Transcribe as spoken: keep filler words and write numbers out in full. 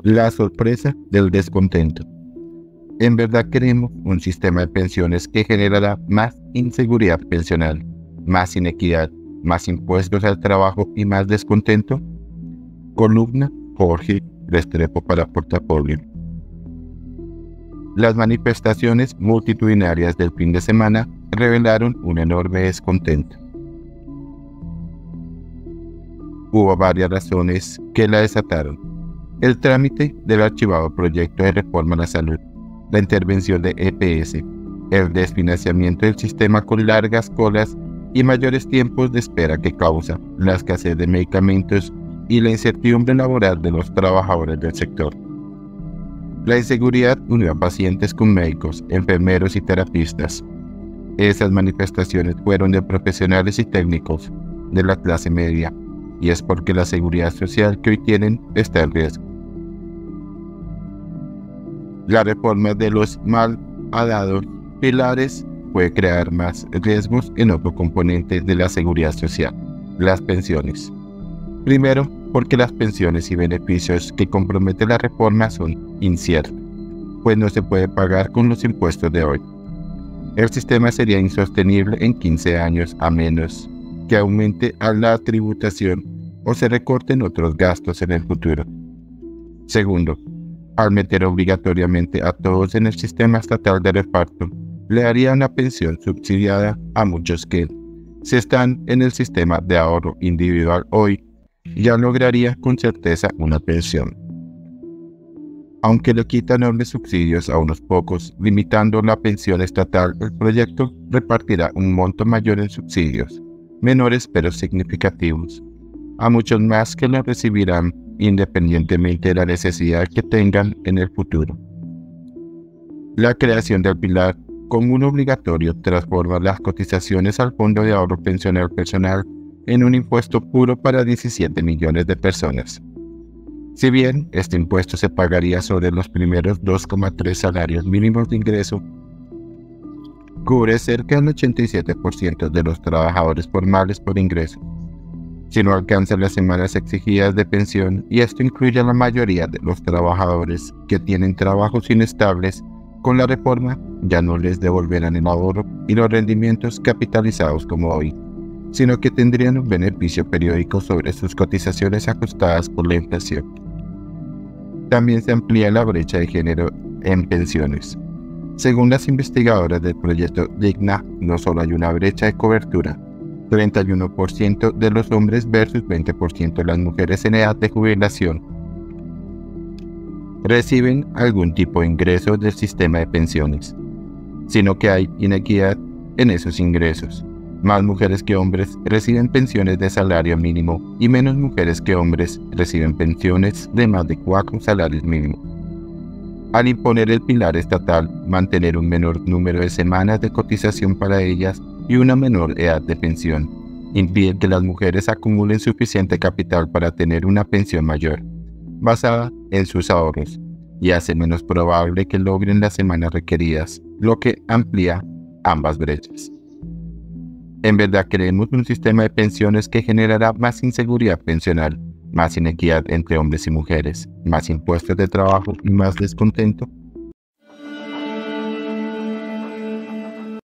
La sorpresa del descontento. En verdad queremos un sistema de pensiones que generará más inseguridad pensional, más inequidad, más impuestos al trabajo y más descontento. Columna Jorge Restrepo para Portafolio. Las manifestaciones multitudinarias del fin de semana revelaron un enorme descontento. Hubo varias razones que la desataron: el trámite del archivado proyecto de reforma a la salud, la intervención de E P S, el desfinanciamiento del sistema con largas colas y mayores tiempos de espera que causa, la escasez de medicamentos y la incertidumbre laboral de los trabajadores del sector. La inseguridad unió a pacientes con médicos, enfermeros y terapistas. Esas manifestaciones fueron de profesionales y técnicos de la clase media, y es porque la seguridad social que hoy tienen está en riesgo. La reforma de los mal hadados pilares puede crear más riesgos en otro componente de la seguridad social, las pensiones. Primero, porque las pensiones y beneficios que compromete la reforma son inciertos, pues no se puede pagar con los impuestos de hoy. El sistema sería insostenible en quince años a menos que aumente a la tributación o se recorten otros gastos en el futuro. Segundo, al meter obligatoriamente a todos en el sistema estatal de reparto, le daría una pensión subsidiada a muchos que, si están en el sistema de ahorro individual hoy, ya lograría con certeza una pensión. Aunque le quita enormes subsidios a unos pocos, limitando la pensión estatal, el proyecto repartirá un monto mayor en subsidios, menores pero significativos, a muchos más que lo recibirán independientemente de la necesidad que tengan en el futuro. La creación del pilar común obligatorio transforma las cotizaciones al Fondo de Ahorro Pensional Personal en un impuesto puro para diecisiete millones de personas. Si bien este impuesto se pagaría sobre los primeros dos coma tres salarios mínimos de ingreso, cubre cerca del ochenta y siete por ciento de los trabajadores formales por ingreso. Si no alcanza las semanas exigidas de pensión, y esto incluye a la mayoría de los trabajadores que tienen trabajos inestables, con la reforma ya no les devolverán el ahorro y los rendimientos capitalizados como hoy, sino que tendrían un beneficio periódico sobre sus cotizaciones ajustadas por la inflación. También se amplía la brecha de género en pensiones. Según las investigadoras del proyecto Digna, no solo hay una brecha de cobertura, treinta y uno por ciento de los hombres versus veinte por ciento de las mujeres en edad de jubilación reciben algún tipo de ingreso del sistema de pensiones, sino que hay inequidad en esos ingresos. Más mujeres que hombres reciben pensiones de salario mínimo y menos mujeres que hombres reciben pensiones de más de cuatro salarios mínimos. Al imponer el pilar estatal, mantener un menor número de semanas de cotización para ellas y una menor edad de pensión, impide que las mujeres acumulen suficiente capital para tener una pensión mayor, basada en sus ahorros, y hace menos probable que logren las semanas requeridas, lo que amplía ambas brechas. En verdad queremos un sistema de pensiones que generará más inseguridad pensional, más inequidad entre hombres y mujeres, más impuestos de trabajo y más descontento.